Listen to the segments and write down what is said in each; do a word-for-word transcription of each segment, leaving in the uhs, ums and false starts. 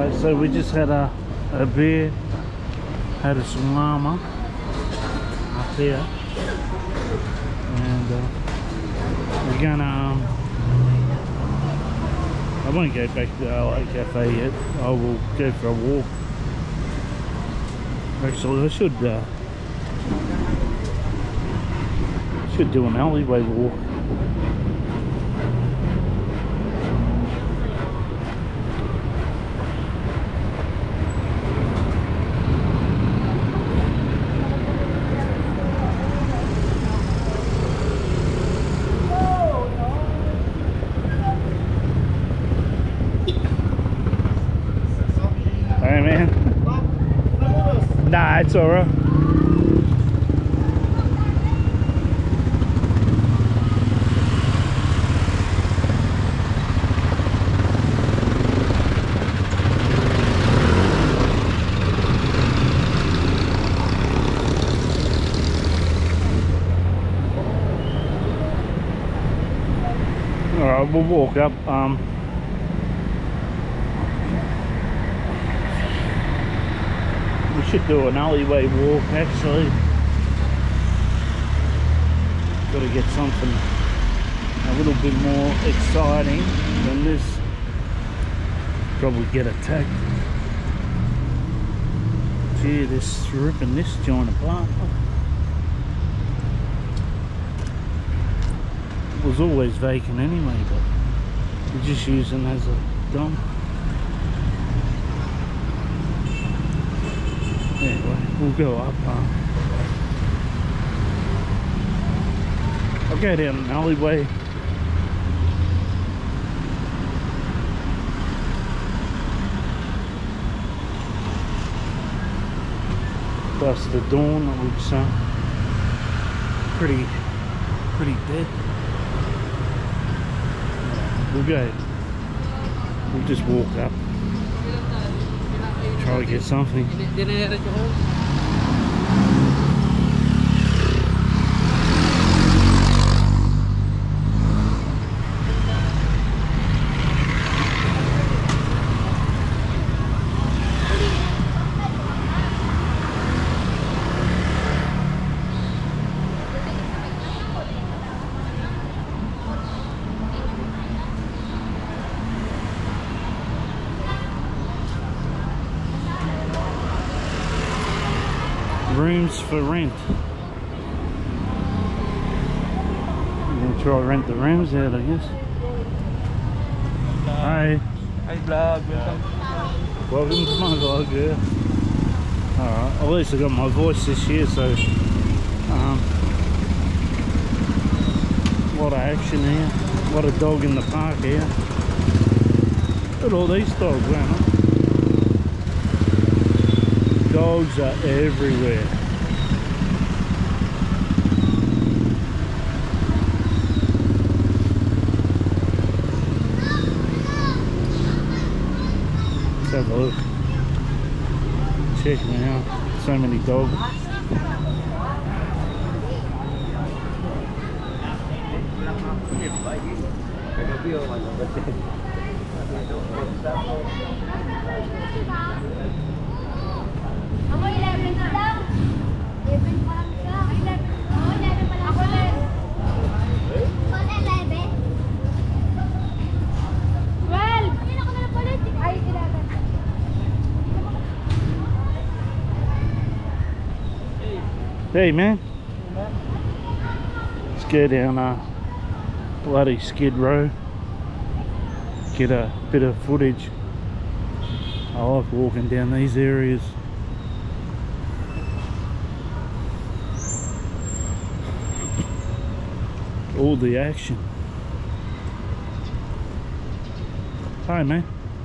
Alright, so we just had a, a beer, had a shawarma up here, and uh, we're gonna, um, I won't go back to the Malate cafe yet. I will go for a walk. Actually, I should, uh, should do an alleyway walk. Hey man. Nah, it's alright. Alright, we'll walk up. Um, we should do an alleyway walk actually. Gotta get something a little bit more exciting than this. Probably get attacked. Gee, this ripping this joint apart. It was always vacant anyway, but we're just using as a dump. Anyway, we'll go up. Uh, I'll go down an alleyway. Past the dawn, it looks uh, pretty, pretty dead. We'll go. We'll just walk up. Try to get something. Rooms for rent. I'm gonna try to rent the rooms out, I guess. Hi. Hi vlog, welcome. Welcome to my vlog, yeah. Alright, at least I got my voice this year, so um, a lot of action here. A lot of dog in the park here. Look at all these dogs, man. Dogs are everywhere. Let's have a look. Check me out. So many dogs. Ako eleven na lang. eleven pa lang siya. Ako eleven pa lang. Ako eleven. Ako eleven. twelve. Hindi ako na lang palit. Ay, eleven. Hey man. Let's go down uh, bloody Skid Row. Get a bit of footage. I like walking down these areas. All the action. Hi man.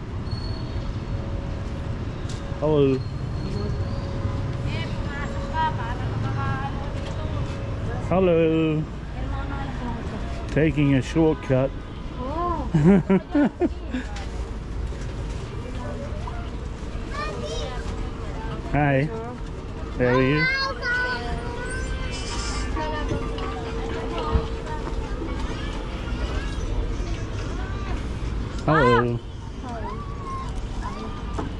Hello. Hello. Taking a shortcut. Hi. How are you? Hello.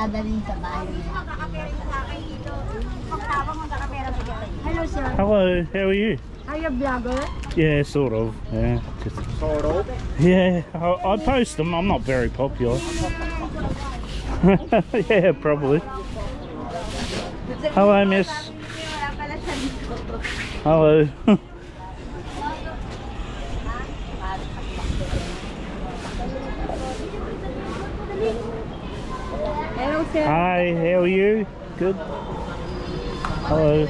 dadalhin sa bahay. Hello, sir. Hello, how are you? Are you a vlogger? Yeah, sort of. Yeah, just Sort of. yeah. I, I post them. I'm not very popular. Yeah, probably. Hello, miss. Hello. Hello, sir. Hi, how are you? Good. Hello.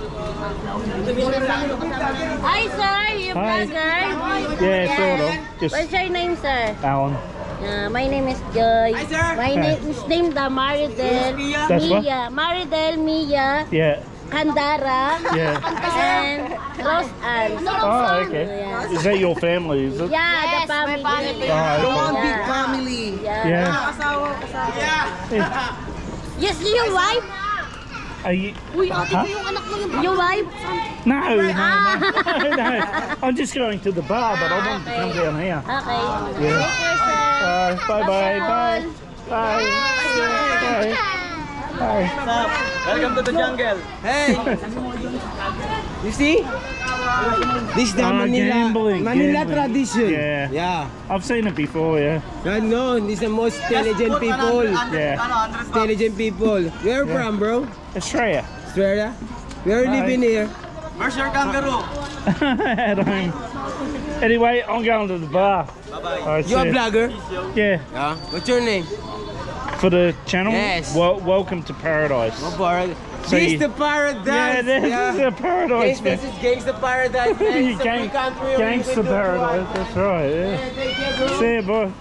Hi, sir. You Hi. vlogger? Yeah, sort of. Just What's your name, sir? Alan. Uh, my name is Joy. Hi, sir. My name is named uh, Maridel That's what? Mia. Maridel Mia Yeah. Kandara Yeah. and Rose Ann. Oh, okay. Yeah. Is that your family? Is it? Yeah, the family. Oh, One okay. big family. Yeah. Yeah. Yes, your wife? Are you? Uy, ate Huh? ko yung anak mo yung your wife? No, no, no, no. I'm just going to the bar, but I want to come down here. Okay. Yeah. Take care, sir. Uh, bye, bye, bye, bye, bye, bye. Welcome to the jungle. Hey. You see? This is the Ah, Manila, gambling, Manila gambling. tradition. Yeah. Yeah. I've seen it before, yeah. I know. This is the most intelligent people. Yeah. Intelligent people. Where Yeah. from, bro? Australia. Australia? We are Hi. living here. Where's your kangaroo? At home. Anyway, I'm going to the bar. Bye-bye. You a vlogger? Yeah, Yeah. What's your name? for the channel. Yes. Wel welcome to paradise. Oh, paradise. So This you- is the paradise. Yeah, this is the paradise, Gangsta, man. this is Gangsta Paradise, man. You It's a gang, free country. only gangsta we do paradise. what- That's right. Yeah. Yeah, take care, bro. See you, boy.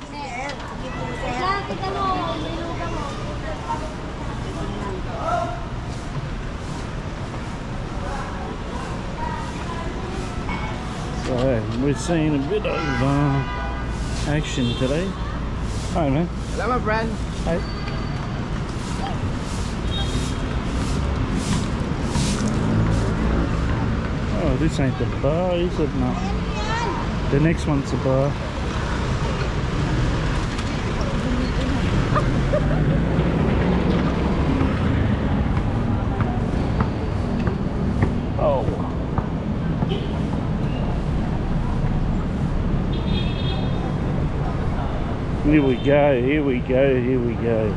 So we're seeing a bit of uh, action today. Hi, man. Hello, my friend. Hi. Oh, this ain't the bar, is it? No. The next one's the bar. Oh. Here we go, here we go, here we go.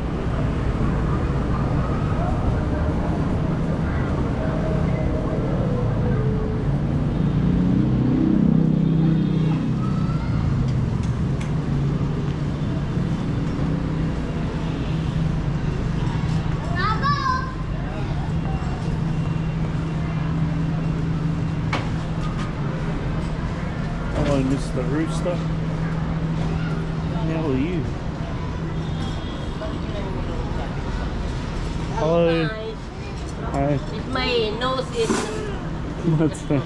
Hello, Mister Rooster. How are you? Hello. Hi. If my nose is What's that?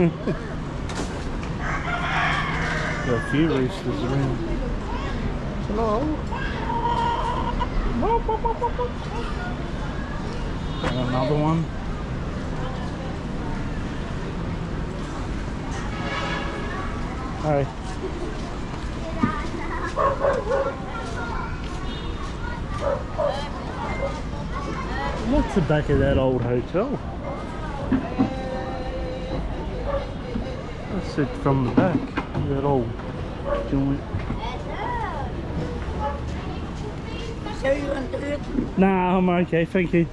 Got a few roosters around. small. Got another one. Hi. What's the back of that old hotel? That's it from the back. That old joint. Sir, you want to eat? Nah, I'm okay, thank you.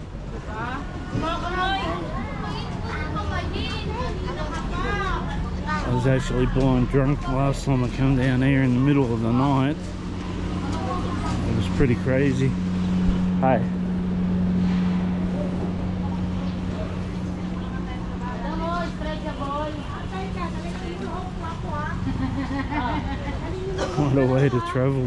I was actually blind drunk last time I come down here in the middle of the night. It was pretty crazy. Hi. What a way to travel.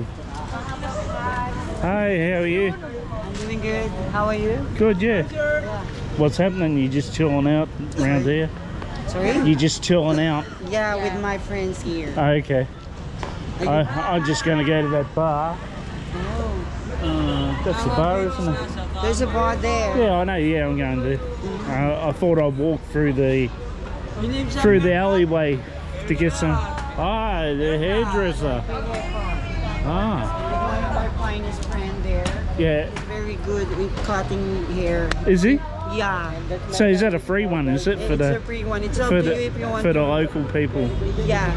Hi, how are you? I'm doing good. How are you? Good, yeah. What's happening? You just chilling out around here? Sorry? You just chilling out? Yeah, with my friends here. Oh, okay. I, I'm just going to go to that bar. Oh. Uh, that's the bar, isn't it? There's a bar there. Yeah, I know. Yeah, I'm going to. Uh, I thought I'd walk through the through the alleyway to get some. Ah, the hairdresser. Ah, One of my finest friend there. yeah. Very good in cutting hair. Is he? Yeah. So is that a free one, is it? For It's the a free one. It's up for to the, you if you want for the to. local people. Yeah.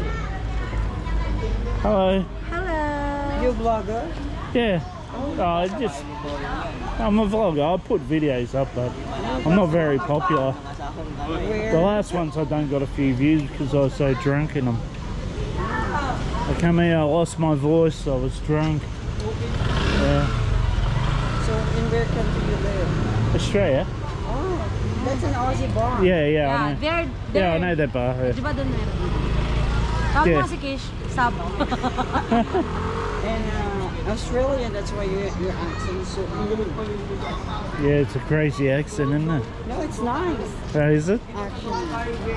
Hello. Hello. You vlogger? Yeah. Oh, I just I'm a vlogger. I put videos up, but I'm not very popular. Where? The last ones I done got a few views because I was so drunk in them. I come here, I lost my voice, I was drunk. Yeah. So in where country you live? Australia? Oh, that's an Aussie bar. Yeah, yeah, Yeah, I know. they're, they're, Yeah, I know that bar. Yeah. Di ba doon meron? Tawag Yeah. mo si Kish, Sabo. And uh, Australian, that's why your your accent is so good. Yeah, it's a crazy accent, isn't it? No, it's nice. Oh, is it? Actually,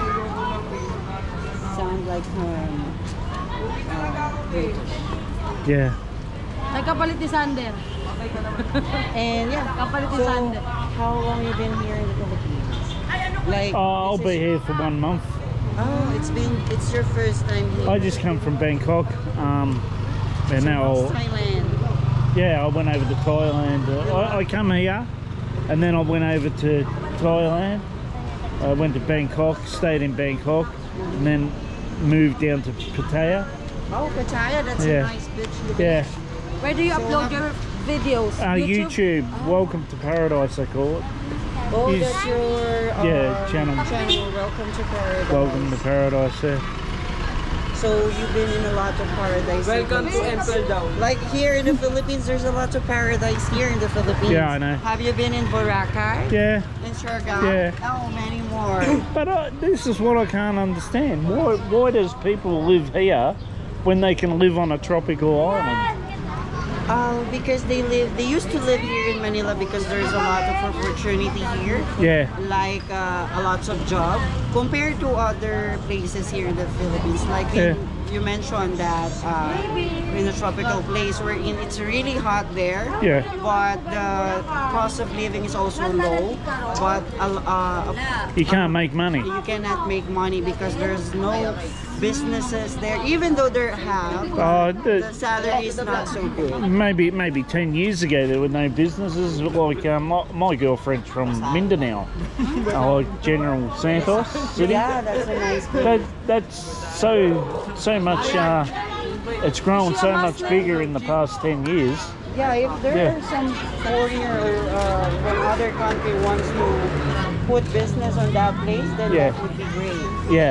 sound like um, uh, British. Yeah. Nagkapalit ni Sander. And yeah. Kapalit ni So, Sander. how long you been here in the Philippines? Like, Oh, I'll this be is- here for one month. Oh, it's been it's your first time here. I just come from Bangkok. Um, and So now how's I'll, Thailand. yeah, I went over to Thailand. Uh, I, I come here, and then I went over to Thailand. I went to Bangkok, stayed in Bangkok, and then moved down to Pattaya. Oh, Pattaya, that's Yeah. a nice beach. Yeah, Where do you So, upload uh, your videos? uh, YouTube. Welcome to Paradise, I call it. Oh, Is- that's your uh, Yeah, channel. channel. Welcome to Paradise. Welcome to Paradise. Yeah. So you've been in a lot of paradise. Welcome to Temple Down. Like here in the Philippines, there's a lot of paradise here in the Philippines. Yeah, I know. Have you been in Boracay? Yeah, In Siargao? Yeah. Oh, many more. but uh, this is what I can't understand. Why, why does people live here when they can live on a tropical island? Um, because they live, they used to live here in Manila because there's a lot of opportunity here. Yeah, Like uh, a lots of job compared to other places here in the Philippines. Like Yeah. in, you mentioned that uh, in a tropical place we're in, it's really hot there. yeah, But the cost of living is also low. But uh, uh, you can't make money. you cannot make money because there's no businesses there. Even though there have, Oh, the the, salary is not so good. maybe maybe ten years ago there were no businesses. Like um, my, my girlfriend's from Mindanao, uh, like General Santos City. Yeah, that's a nice That place. that's so so much. Uh, it's grown so much bigger in the past ten years. Yeah, if there Yeah. are some foreigner or uh, from other country wants to put business on that place, then Yeah. that would be great. Yeah,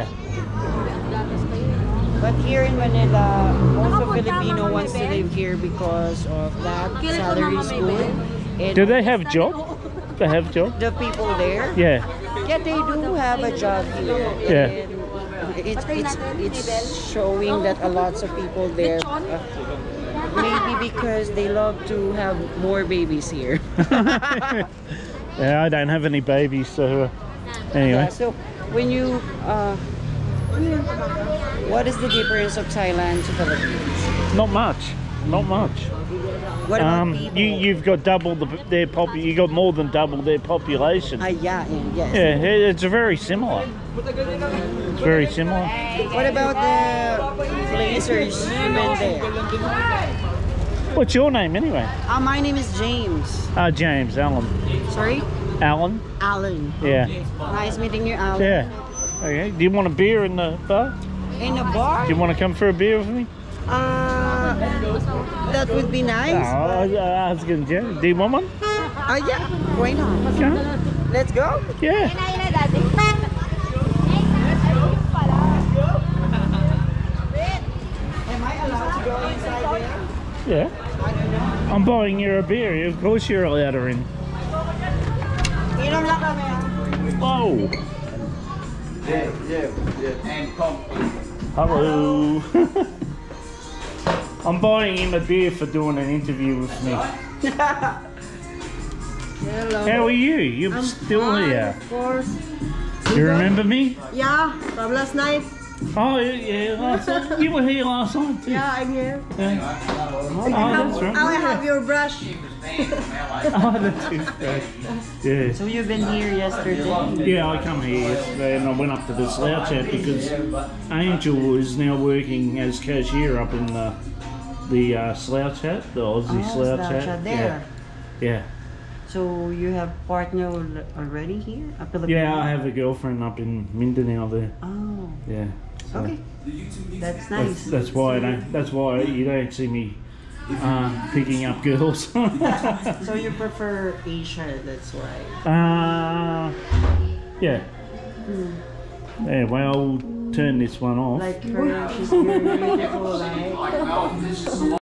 But here in Manila, most of Filipino wants to live here because of that salary is good. And do they have job? They have job. the people there? Yeah, Yeah, they do have a job here. Yeah. And it's, it's, it's showing that a lots of people there, uh, maybe because they love to have more babies here. yeah. I don't have any babies, so uh, Yeah, anyway. so when you, uh, what is the difference of Thailand to Philippines? Not much. Not much. What about Um, people? you you've got double the their pop. You got more than double their population. Ah, yeah, yeah, yes. Yeah, it- it's very similar. It's very similar. What about the places you've been there? What's your name anyway? Uh, my name is James. Ah, James Allen. Sorry? Alan. Alan. Yeah. Nice meeting you, Alan. Yeah. Okay. Do you want a beer in the bar? In a bar? Do you want to come for a beer with me? Uh, that would be No, nice. I, I was gonna. Yeah. Do you want one? Uh, yeah, why not? Okay. Let's go. Yeah. Am I allowed to go inside there? Yeah. I'm buying you a beer. Of course you're allowed her in. Inom lang kami, ah. Oh. Hello. I'm buying him a beer for doing an interview with me. Hello. How are you? You're still Fine, here. Of course. You remember me? Yeah, from last night. Oh yeah, yeah, last night. You were here last night too. Yeah, I'm here. Yeah. Oh, that's right. I have your brush. Oh, the toothbrush. Yeah. So you've been here yesterday? Yeah, I come here yesterday and I went up to the slouch hat because Angel is now working as cashier up in the the uh, slouch hat, the Aussie Oh, slouch slouch hat. hat there. Yeah. Yeah. So you have partner al- already here? A Filipino? Yeah, I have a girlfriend up in Mindanao there. Oh, Yeah. So okay. That's That's, nice. that's why I don't, that's why you don't see me uh, picking up girls. So you prefer Asia, that's why. uh, yeah. Yeah, well, I'll turn this one off. Like her, she's very beautiful, right?